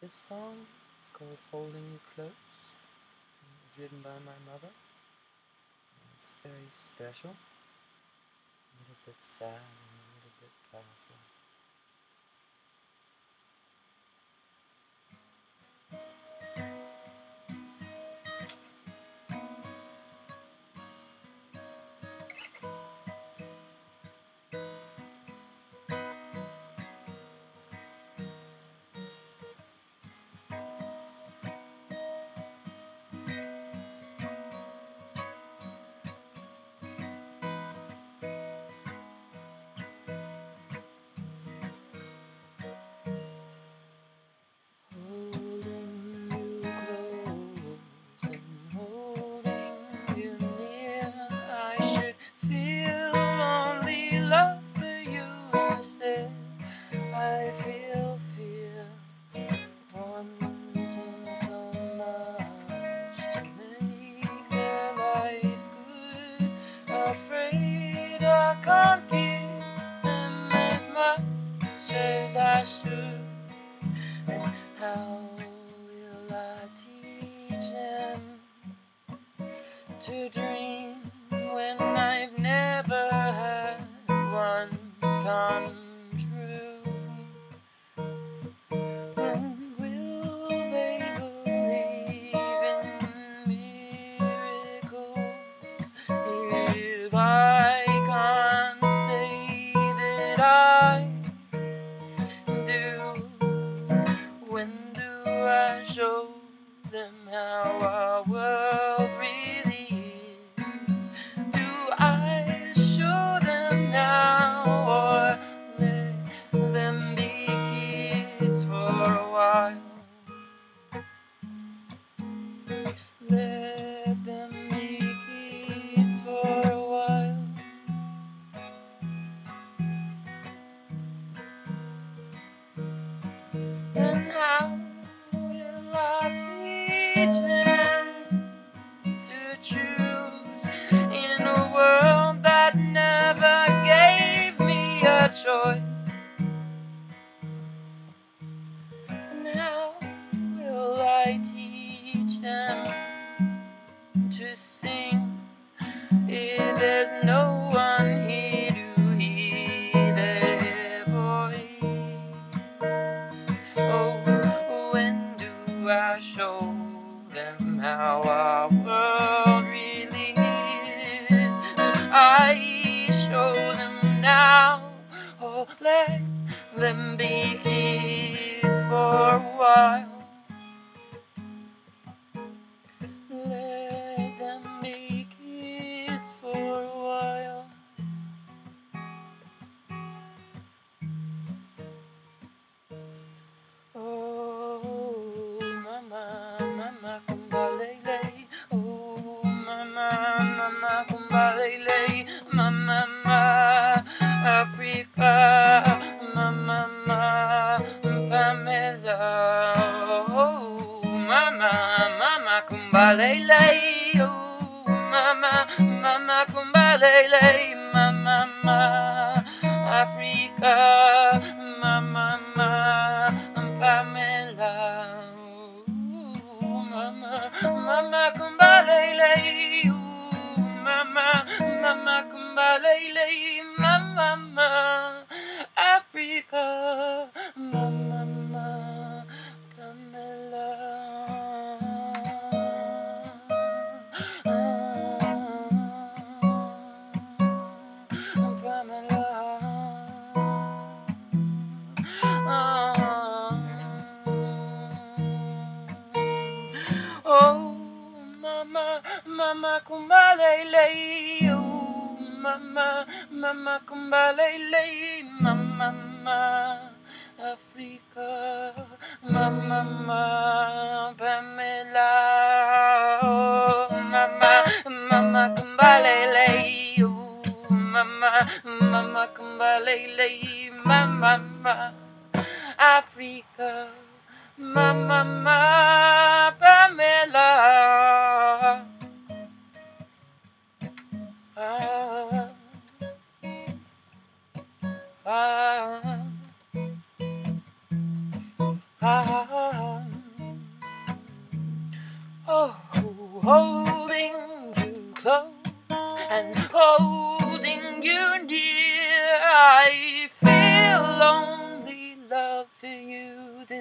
This song is called Holding You Close. It was written by my mother. It's very special, a little bit sad and a little bit powerful. I feel fear, wanting so much to make their lives good. Afraid I can't give them as much as I should. And how will I teach them to dream when I've never had one come true? And will they believe in miracles if I can't say that I do? When do I show them how our world really is? Do I show them now, or let them be kids for a while? Let them be kids for a while. And how will I teach them to choose in a world that never gave me a choice? And how will I teach them to sing if there's no one here to hear their voice? Oh, when do I show them how our world really is? I show them now, or let them be kids for a while. Let them be kids for a while. Oh, mama, mama, kumbalele. Oh, mama, mama, kumbalele. Mama, mama, Africa. Mama, mama, Pamela. Oh, mama, mama, kumbalele. Oh, mama, mama, kumbalele. Mama, mama, Africa. Mama, mama, Pamela. Ooh, mama, mama, kumbalele. Ooh, mama, mama, kumbalele. Mama, mama, Africa. Mama, mama, Pamela. Oh, mama, mama, kumbalele. Oh, mama, mama, kumbalele. Mama, mama, Africa. Mama, mama, Pamela. Oh, mama, mama, kumbalele. Oh, mama, mama, kumbalele. Mama, mama, Africa. Mama, mama, Pamela. Ah, ah, ah, ah.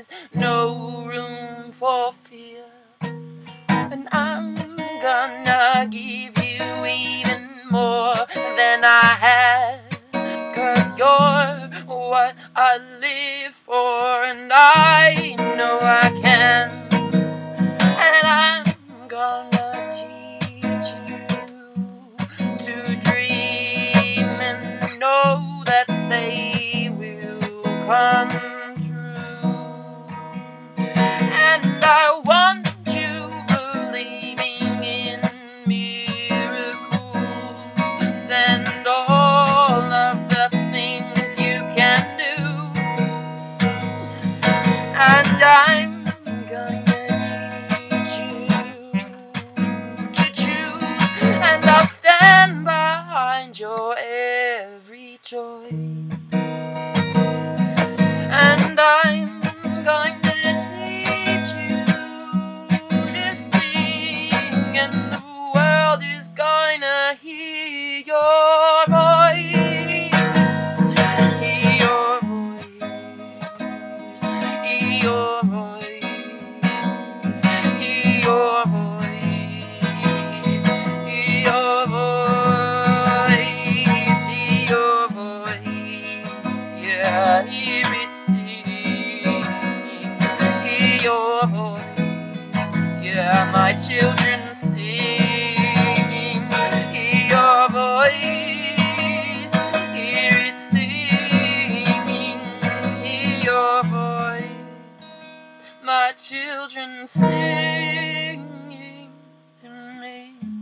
is no room for fear. And I'm gonna give you even more than I had, 'cause you're what I live for, and I know I can. And I'm gonna teach you to dream and know that they will come true. And I want you believing in miracles and all of the things you can do. And I'm gonna teach you to choose, and I'll stand behind your every choice. And I'm going to teach you to sing, and the world is gonna hear your voice. Hear your voice. Hear your voice. Hear your voice. Hear your voice. Hear your voice. Yeah, hear it singing. Hear your voice. Yeah, my children singing. Hear your voice. Hear it singing. Hear your voice. My children singing to me.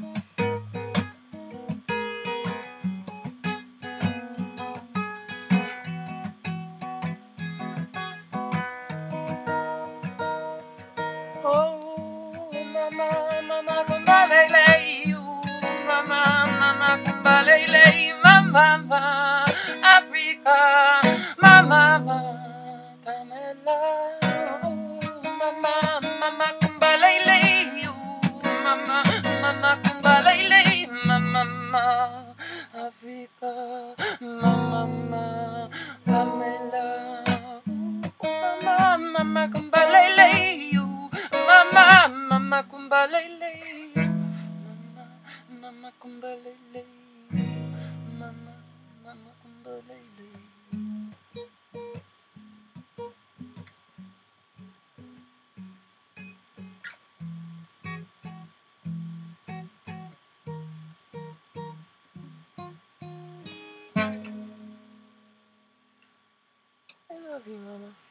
Oh, mama, mama, kumbalele, mama, mama, kumbalele, mama, mama, Africa, mama, mama, Pamela, oh, mama, mama, kumbalele, mama, mama, kumbalele, mama, mama, Africa, mama, mama, Pamela, mama, mama, kumbalele. Mama, mama, kumbalele. Mama, mama, kumbalele. Mama, mama, kumbalele. I love you, Mama.